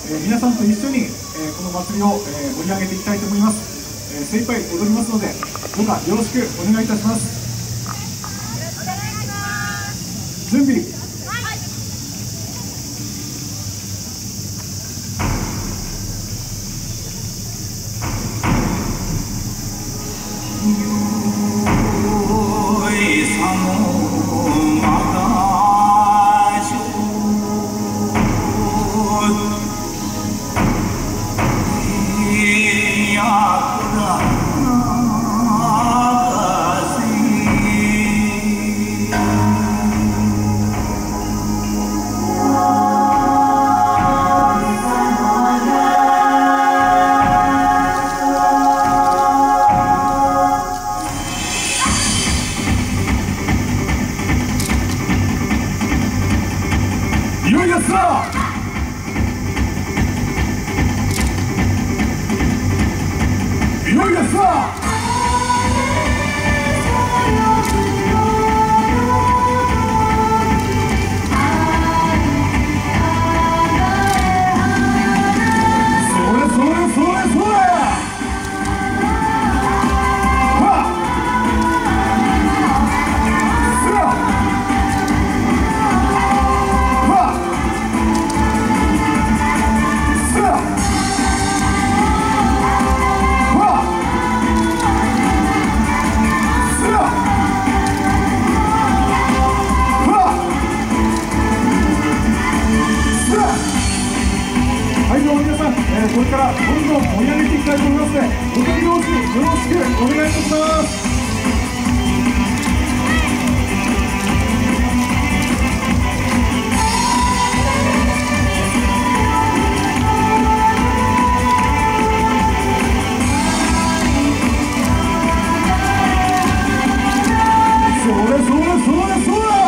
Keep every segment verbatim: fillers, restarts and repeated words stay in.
えー、皆さんと一緒に、えー、この祭りを、えー、盛り上げていきたいと思います。えー、精一杯踊りますので、どうかよろしくお願いいたします。準備。いよいよさいよいよさそれそれそれそれはい、どうも皆さん、えー、これからどんどん盛り上げていきたいと思いますので、踊り同士よろしくお願いいたします。それそれそれそれ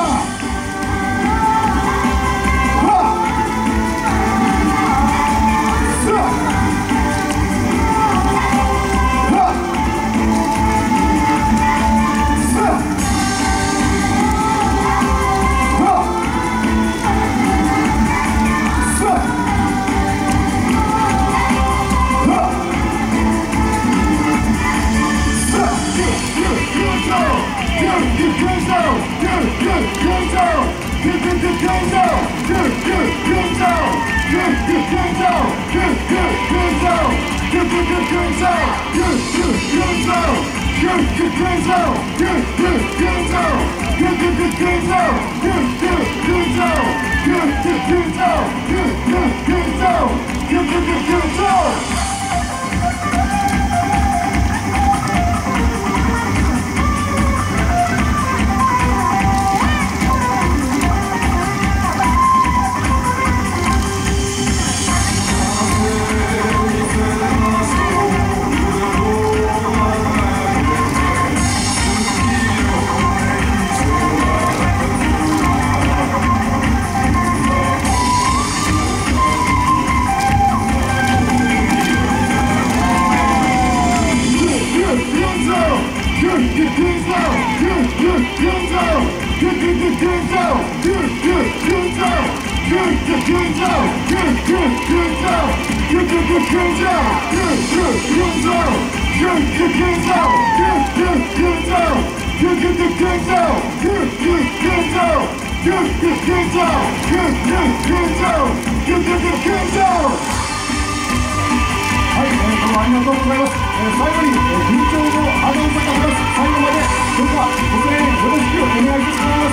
はい、えー、どうもありがとうございます。えー、最後に、えー、緊張のアナウンサープラス最後までどうかご声援よろしくお願いいたします。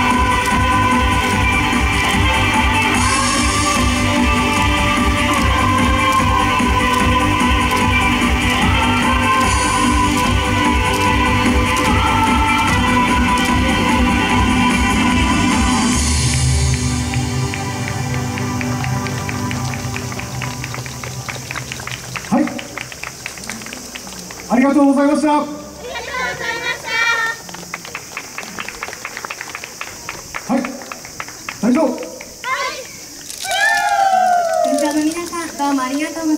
はい、ありがとうございました。ありがとうございました。はい、隊長。はい。 会場の皆さん、どうもありがとうございました。